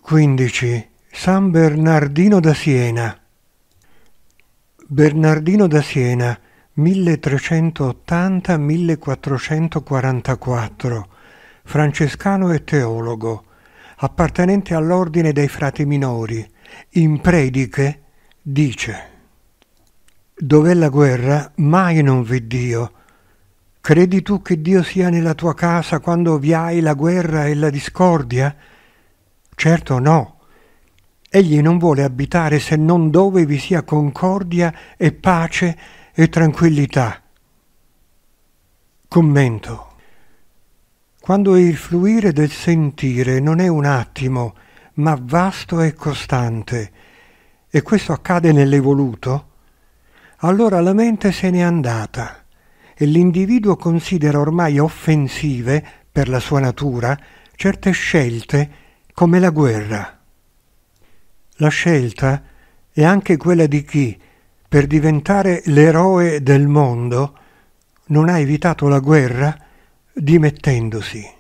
15. San Bernardino da Siena. Bernardino da Siena, 1380-1444, francescano e teologo, appartenente all'ordine dei frati minori. In prediche dice: dov'è la guerra, mai non v'è Dio. Credi tu che Dio sia nella tua casa quando vi hai la guerra e la discordia? Certo no. Egli non vuole abitare se non dove vi sia concordia e pace e tranquillità. Commento. Quando il fluire del sentire non è un attimo, ma vasto e costante, e questo accade nell'evoluto, allora la mente se n'è andata e l'individuo considera ormai offensive, per la sua natura, certe scelte come la guerra. La scelta è anche quella di chi, per diventare l'eroe del mondo, non ha evitato la guerra dimettendosi.